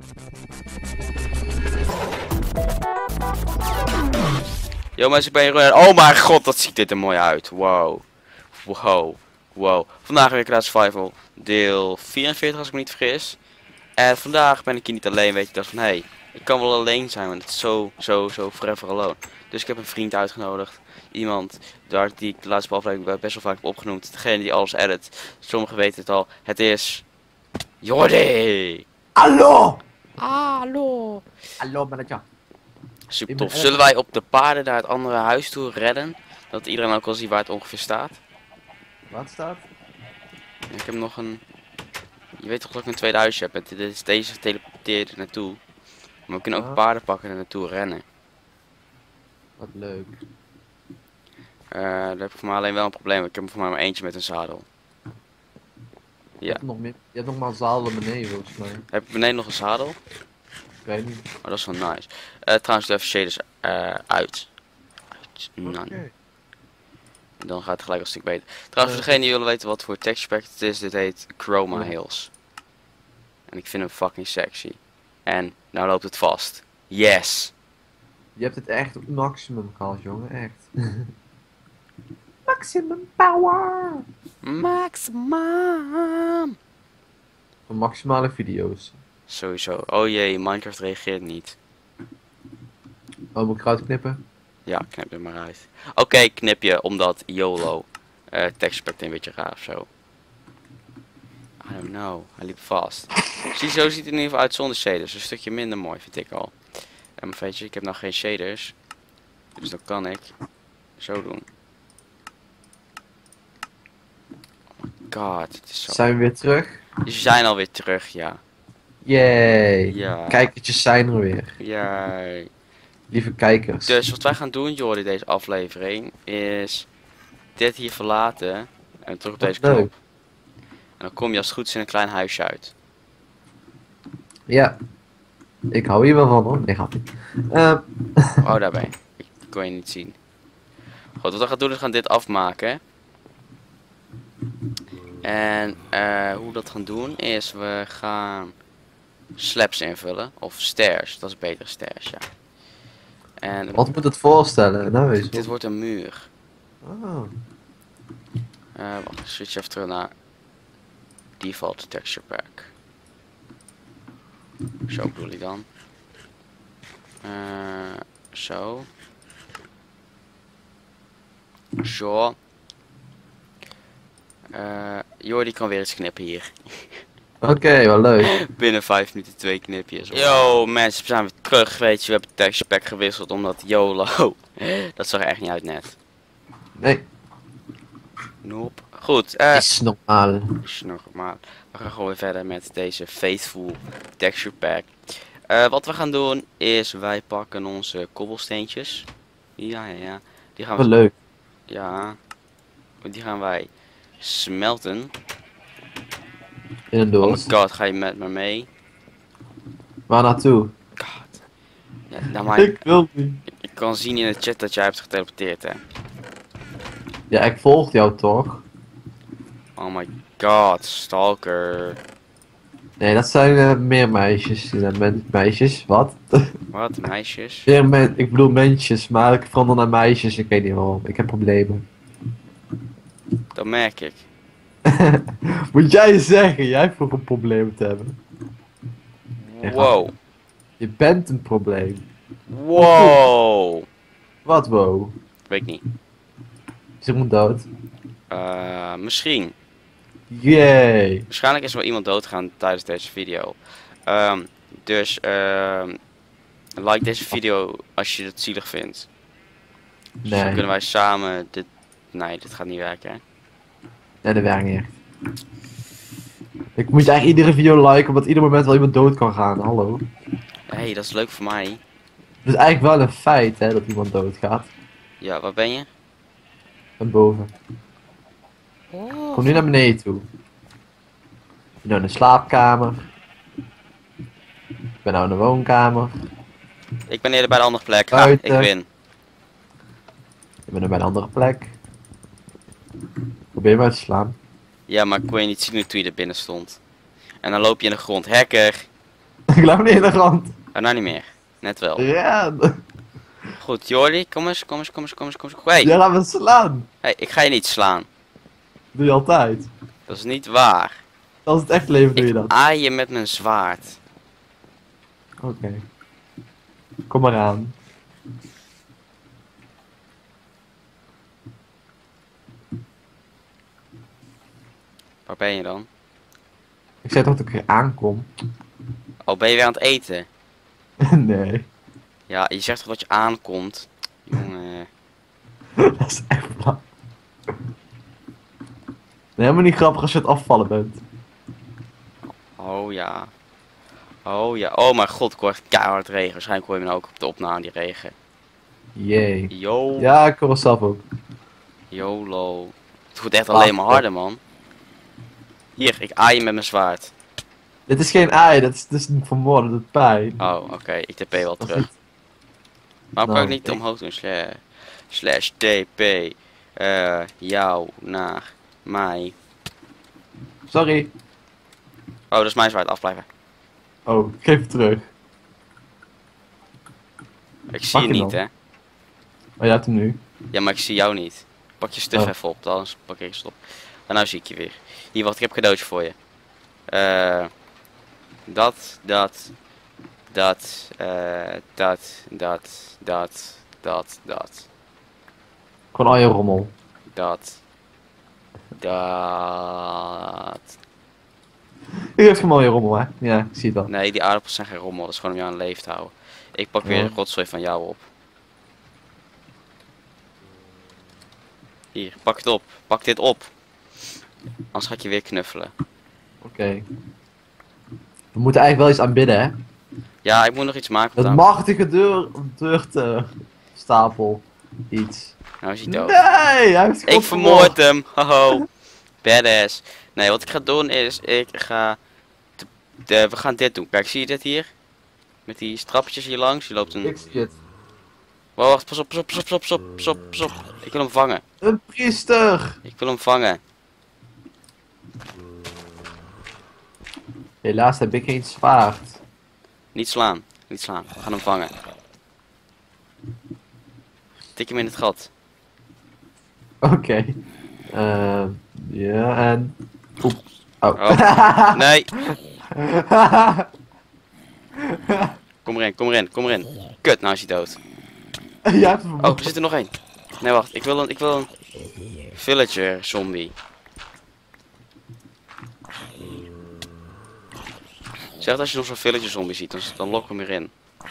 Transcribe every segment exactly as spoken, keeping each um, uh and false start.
Yo mensen, ik ben hier. Oh mijn god, wat ziet dit er mooi uit. Wow. Wow. Wow. Vandaag weer Crash Survival. Deel vierenveertig als ik me niet vergis. En vandaag ben ik hier niet alleen, weet je. Dat van, hé, hey, ik kan wel alleen zijn, want het is zo, zo, zo forever alone. Dus ik heb een vriend uitgenodigd. Iemand daar die ik de laatste aflevering best wel vaak heb opgenoemd. Degene die alles edit. Sommigen weten het al. Het is... Jordi! Hallo! Hallo! Hallo, mannetje. Super tof. Zullen wij op de paarden naar het andere huis toe redden? Dat iedereen ook al ziet waar het ongeveer staat. Wat staat? Ik heb nog een... Je weet toch dat ik een tweede huisje heb. Dit is deze geteleporteerd er naartoe. Maar we kunnen ook Ah. paarden pakken en er naartoe rennen. Wat leuk. Uh, daar heb ik voor mij alleen wel een probleem. Ik heb voor mij maar eentje met een zadel. Je Ja. hebt nog, meer, je hebt nog maar een zadel beneden volgens mij. Heb ik beneden nog een zadel? Ik weet niet. Oh, dat is wel nice. Uh, trouwens, doe even shaders uh, uit. Uit. None. Okay. En dan gaat het gelijk een stuk beter. Trouwens, voor degene die willen weten wat voor texture pack het is, dit heet Chroma Ja. Hills. En ik vind hem fucking sexy. En nou loopt het vast. Yes! Je hebt het echt op maximum gehad, jongen. Echt. Maximum power! Maximum! Van maximale video's. Sowieso. Oh jee, Minecraft reageert niet. Oh, moet ik eruit knippen? Ja, knip er maar uit. Oké, okay, knip je omdat YOLO. Uh, texture pack een beetje raar of zo. I don't know. Hij liep vast. Zie, zo ziet het in ieder geval uit zonder shaders. Een stukje minder mooi vind ik al. En maar weet je, ik heb nog geen shaders. Dus dan kan ik zo doen. Oh my god, het is zo... Zijn we weer terug? Ze zijn alweer terug, ja. Yay! Ja. Kijkertjes zijn er weer. Jij. Lieve kijkers. Dus wat wij gaan doen, Jordi, deze aflevering, is dit hier verlaten en terug op Wat deze leuk. knop. En dan kom je als het goed is in een klein huisje uit. Ja. Ik hou hier wel van hoor. Nee, grapje. Uh, Oh, daar ben je. Ik kon je niet zien. Goed, wat we gaan doen is we gaan dit afmaken. En uh, hoe we dat gaan doen is we gaan slabs invullen. Of stairs, dat is beter, stairs, ja. En wat moet het voorstellen? Nou eens. dit wordt een muur. Oh. Uh, wacht, ik switch even terug naar default texture pack. Zo bedoel ik dan. Uh, zo. Zo. Uh, Jordi kan weer eens knippen hier. Oké, okay, wel leuk. Binnen vijf minuten twee knipjes. Yo mensen, we zijn weer terug. Weet je, we hebben texture pack gewisseld omdat YOLO. Dat zag er echt niet uit net. Nee, Nope. Goed. Uh, is normaal. is normaal. We gaan gewoon weer verder met deze faithful texture pack. Uh, wat we gaan doen is wij pakken onze kobbelsteentjes. Ja, ja, ja. Die gaan we... Wel leuk. Ja. Die gaan wij smelten. In een Oh my doos. god, ga je met me mee? Waar naartoe? God. Ja, nou maar, Ik wil niet. ik, ik kan zien in de chat dat jij hebt geteleporteerd, hè. Ja, ik volg jou toch? Oh my god, stalker. Nee, dat zijn uh, meer meisjes. Die zijn men meisjes, wat? Wat, meisjes? Meer men ik bedoel mensjes, maar ik verander naar meisjes. Ik weet niet waarom. Ik heb problemen. Dat merk ik. Moet jij zeggen, jij hebt ook een probleem te hebben. Wow. Je bent een probleem. Wow. Wat wow? Weet ik niet. Is iemand dood? Uh, misschien. Yay! Waarschijnlijk is er wel iemand doodgegaan tijdens deze video. Um, dus um, like deze video als je het zielig vindt. Dus dan Nee. kunnen wij samen dit... Nee, dit gaat niet werken, hè. Nee, dat werkt niet echt. Ik moet eigenlijk iedere video liken, omdat ieder moment wel iemand dood kan gaan. Hallo. Hé, hey, dat is leuk voor mij. Het is eigenlijk wel een feit, hè, dat iemand doodgaat. Ja, waar ben je? Van boven. Oh, Kom nu naar beneden toe. Ik ben nou in de slaapkamer. Ik ben nou in de woonkamer. ik ben eerder bij de andere plek. Ha, Buiten. ik win. Ik ben nu bij een andere plek. Probeer me uit te slaan. Ja, maar ik kon je niet zien toen je er binnen stond. En dan loop je in de grond. Hacker! Ik loop niet in de grond. Oh, nou niet meer. Net wel. Ja. Goed, Jordi, kom eens, kom eens, kom eens, kom eens, kom eens. Hey, Jij gaat me slaan. hey, ik ga je niet slaan. Doe je altijd. Dat is niet waar. Als het echt leven doe je Ik dat. aai je met mijn zwaard. Oké. Kom maar aan. Waar ben je dan? Ik zei toch dat ik er aankom? Oh, ben je weer aan het eten? Nee. Ja, je zegt toch dat je aankomt? Jongen. Dat is echt flauw. Nee, helemaal niet grappig als je het afvallen bent. Oh ja. Oh ja. Oh mijn god, ik hoor echt keihard regen. Waarschijnlijk hoor je me nou ook op de opname die regen. Jee. Yo. Ja, ik hoor het zelf ook. YOLO. Het wordt echt alleen maar harder, man. Hier, ik aai je met mijn zwaard. Dit is geen ei, dat is, dat is niet vermoorden, dat doet pijn. Oh, oké. Ik T P wel Dat is terug. niet- Waarom kan ik Nou, niet ik- omhoog doen? Slash, slash T P. eh jou naar mij. Sorry. Oh, dat is mijn zwaard. Afblijven. Oh, ik geef het terug. Ik zie Pak je hem niet, dan. hè. Oh, jij hebt hem nu. Ja, maar ik zie jou niet. Pak je stuf Oh. even op, anders pak ik het op. En nou zie ik je weer. Hier, wacht, ik heb een cadeautje voor je. Eh, dat, dat, dat, eh, dat, dat, dat, dat, dat, Gewoon al je rommel. dat, dat. U heeft gewoon al je rommel, hè? Ja, ik zie het al. Nee, die aardappels zijn geen rommel, dat is gewoon om jou aan leven te houden. Ik pak weer Ja. een rotzooi van jou op. Hier, pak het op. Pak dit op. Anders ga ik je weer knuffelen. Oké. We moeten eigenlijk wel iets aanbidden, hè? Ja, ik moet nog iets maken. Dat Dan. machtige deur, deurte stapel. Iets. Nou is hij Nee, dood. hij heeft Ik vermoord hem. Haho. Badass. Nee, wat ik ga doen is, ik ga... De, de- we gaan dit doen. Kijk, zie je dit hier? Met die strapjes hier langs. Je loopt een... Ik zie het. Wow, wacht, pas op, pas op, pas op, pas op, pas op, pas op. Ik wil hem vangen. Een priester! Ik wil hem vangen. Helaas heb ik geen zwaard. Niet slaan. Niet slaan. We gaan hem vangen. Tik hem in het gat. Oké. Ehm, ja, en... Oep. Oh. Oh. Nee. Kom erin, kom erin, kom erin. Kut, nou is hij dood. Jij hebt hem Oh, er zit er nog één. Nee, wacht. Ik wil een, ik wil een villager zombie. Zeg als je nog zo'n villager zombie ziet, dan, dan lok hem erin.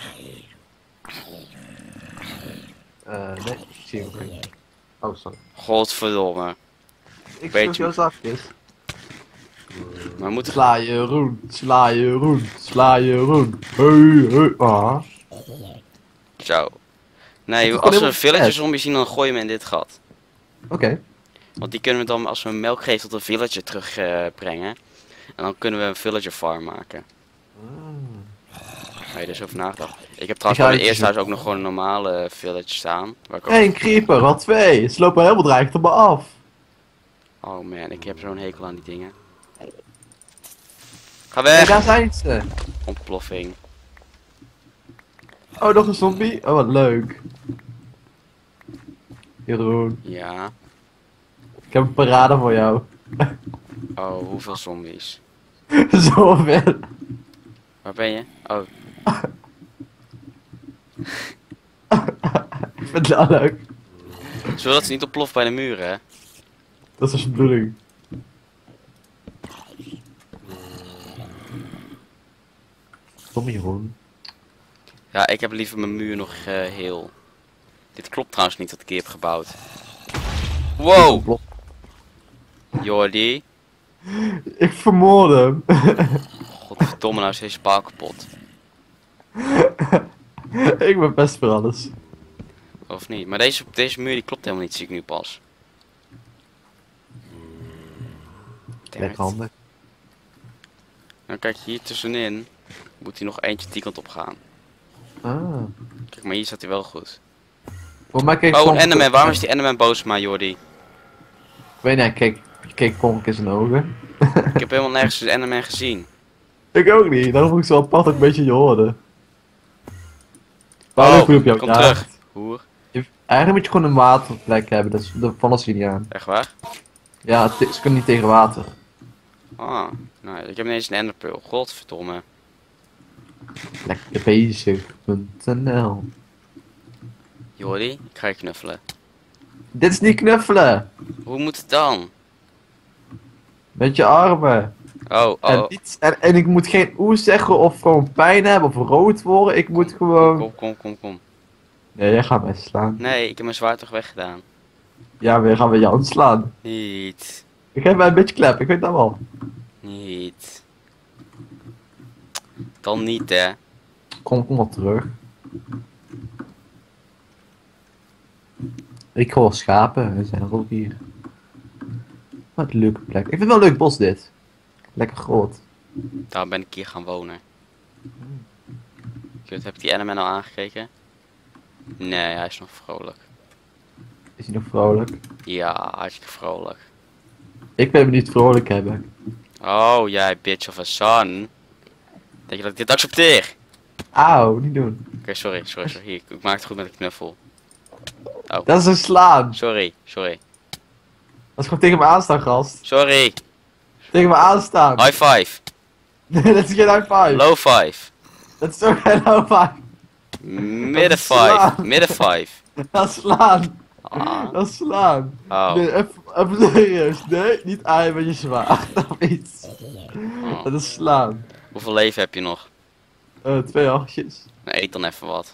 Eh, nee, ik zie hem niet. Oh, sorry. Godverdomme. Ik Weet zoek je- jouw zakjes. Maar we moeten... Sla je roen, sla je roen, sla je roen. Hey, hey. Ah. Zo. Nee, Het is als we gewoon een villager helemaal zombie zien, dan gooi je hem in dit gat. Oké. Want die kunnen we dan, als we hem melk geven, tot een villager terugbrengen. brengen en dan kunnen we een villager farm maken. Waar je dus over nagedacht. Ik heb trouwens ga bij mijn iets eerste huis zoeken. ook nog gewoon een normale village staan. Waar ik ook... Eén creeper, al twee. Ze lopen helemaal dreigend op me af. Oh man, ik heb zo'n hekel aan die dingen. Ga Kijk, weg! daar zijn ze. Ontploffing. Oh, nog een zombie? Oh, wat leuk. Jeroen, Ja. ik heb een parade voor jou. Oh, hoeveel zombies? Zoveel. Waar ben je? Oh, Ik vind het wel leuk. zodat ze niet ontploft bij de muren, hè? Dat is de bedoeling. Kom Jeroen. Ja, ik heb liever mijn muur nog eh, heel. Dit klopt trouwens niet wat ik hier heb gebouwd. Wow! Jordi. Ik vermoord hem. Godverdomme, nou is deze paal kapot. Ik ben best voor alles. Of niet? Maar deze, deze muur die klopt helemaal niet, zie ik nu pas. Damn Lekker it. handig. Nou kijk, hier tussenin moet hij nog eentje die kant op gaan. Ah. Kijk, maar hier staat hij wel goed. Voor mij keek Oh, een Konk- Enderman. Waarom is die Enderman boos op mij, Jordi? Ik weet niet, kijk, keek Konk in zijn ogen. Ik heb helemaal nergens een Enderman gezien. Ik ook niet, daarom moet ik zo apart ook een beetje je horen. Oh, Waarom op jou kom ja. terug. Hoer. Je- Eigenlijk moet je gewoon een waterplek hebben, dat, is, dat vallen ze niet aan. Echt waar? Ja, te- ze kunnen niet tegen water. Ah, nou, ik heb ineens een enderpearl. Godverdomme. Lekker bezig punt n l. Jordi, ik ga je knuffelen. Dit is niet knuffelen! Hoe moet het dan? Met je armen. Oh, En, oh. niet, en, en ik moet geen oe zeggen of gewoon pijn hebben of rood worden. Ik moet gewoon... Kom, kom, kom, kom. Nee, jij gaat mij slaan. Nee, ik heb mijn zwaard toch weggedaan. Ja, we gaan weer jou slaan. Niet. Ik geef mij een beetje klep, ik weet dat wel. Niet. Dan niet, hè. Kom, kom op terug. Ik hoor schapen, we zijn er ook hier. Wat een leuke plek. Ik vind het wel een leuk bos dit. Lekker groot. Daar ben ik hier gaan wonen. Kut, heb ik die Enderman al aangekeken? Nee, hij is nog vrolijk. Is hij nog vrolijk? Ja, hartstikke vrolijk. Ik ben hem niet vrolijk hebben. Oh, jij bitch of a son. Denk je dat ik dit accepteer? Auw, niet doen. Oké, sorry, sorry, sorry. Hier, ik maak het goed met een knuffel. Oh, Dat is een slaan. sorry, sorry. Dat is gewoon tegen me aanstaan, gast. Sorry. Tegen me aanstaan. High five. Nee, dat is geen high five. Low five. Dat is ook geen low five. Midden five. slaan. Midden five. Dat is slaan. Ah. Dat is slaan. Oh. Nee, even, even serieus. Nee, niet aaien met je zwaard of iets. Oh. Dat is slaan. Hoeveel leven heb je nog? Eh, twee hartjes. Nou, eet dan even wat.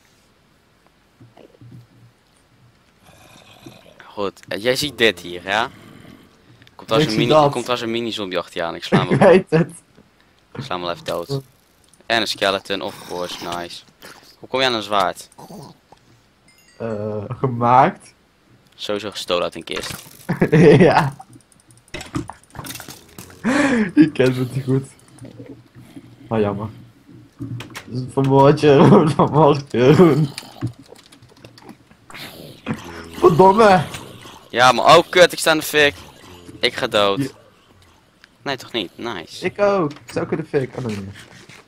Goed, eh, jij ziet dit hier, ja? Komt als Ik een zie mini, dat. komt als een mini zombie achter je aan. Ik sla hem, Ik wel- weet het. ik sla hem wel even dood. En een skeleton, of course, nice. Hoe kom je aan een zwaard? Eh, gemaakt. Sowieso gestolen uit een kist. Ja. Je kent het niet goed. Oh, jammer. Dus vermoord Jeroen, vermoord Jeroen. Verdomme. Ja, maar oh kut, ik sta in de fik. Ik ga dood. Ja. Nee, toch niet? Nice. Ik ook. Ik zou kunnen fik. Oh, nee, nee.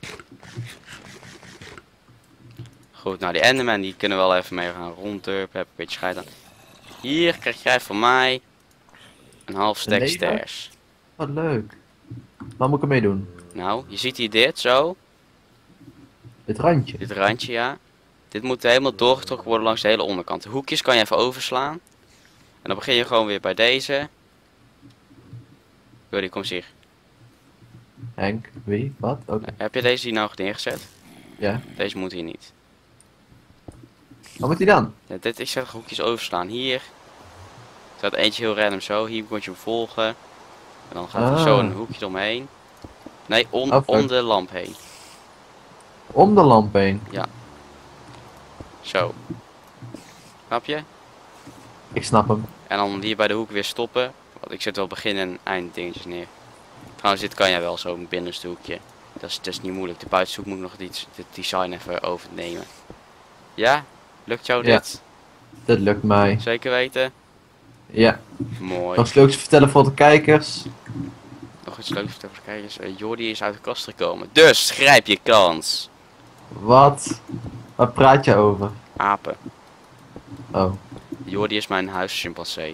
Goed, nou die Enderman die kunnen wel even mee gaan ronddurpen. Heb ik een beetje scheid aan. Hier krijg jij van mij een half stack leven? stairs. Wat leuk. Wat moet ik ermee doen? Nou, je ziet hier dit zo. Dit randje. Dit randje, ja. Dit moet helemaal doorgetrokken worden langs de hele onderkant. De hoekjes kan je even overslaan. En dan begin je gewoon weer bij deze. Jordi, kom eens hier. Henk. Wie? Wat? Oké. Heb je deze hier nou neergezet? Ja. Deze moet hier niet. Wat moet hij dan? Ja, dit, ik zeg hoekjes overslaan. Hier staat eentje heel random zo. Hier moet je hem volgen. En dan gaat er Ah. zo een hoekje omheen. Nee, om, Oh, fuck. om de lamp heen. Om de lamp heen. Zo. Snap je? Ik snap hem. En dan hier bij de hoek weer stoppen. Want ik zet wel begin en eind dingetjes neer. Trouwens, dit kan jij wel zo, een binnenste hoekje. Dat is, dat is niet moeilijk. De buitenste hoek moet nog iets, het design even overnemen. Ja? Lukt jou Ja. dit? Dat lukt mij. Zeker weten? Ja. Mooi. Nog iets leuks vertellen voor de kijkers. Nog iets leuks voor de kijkers. Uh, Jordi is uit de kast gekomen. Dus grijp je kans. Wat? Waar praat je over? Apen. Oh. Jordi is mijn huischimpansee.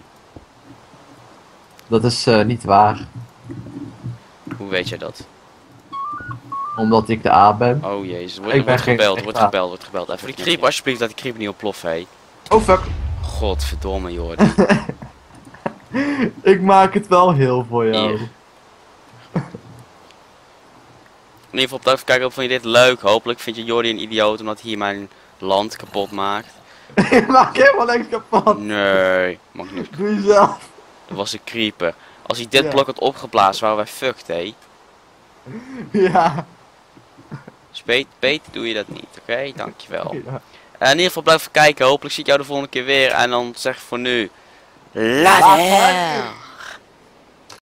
Dat is eh, niet waar. Hoe weet je dat? Omdat ik de aap ben. Oh jezus, wordt, Ik ben wordt geen gebeld, echt wordt aap. gebeld, wordt gebeld. Even die creep alsjeblieft, dat die creep niet ontploft, hé. Oh fuck. Godverdomme Jordi. Ik maak het wel heel voor jou. Hier. In ieder geval bedankt voor het kijken, vond je dit leuk? Hopelijk vind je Jordi een idioot omdat hij hier mijn land kapot maakt. Ik maak helemaal niks kapot. Nee, mag niet. Doe jezelf. Dat was een creeper. Als hij dit Ja. blok had opgeblazen, waren wij fucked, hé. Ja. Speet, beter doe je dat niet, oké? Dankjewel. Ja. En in ieder geval blijf voor kijken. Hopelijk zie ik jou de volgende keer weer. En dan zeg ik voor nu... Later!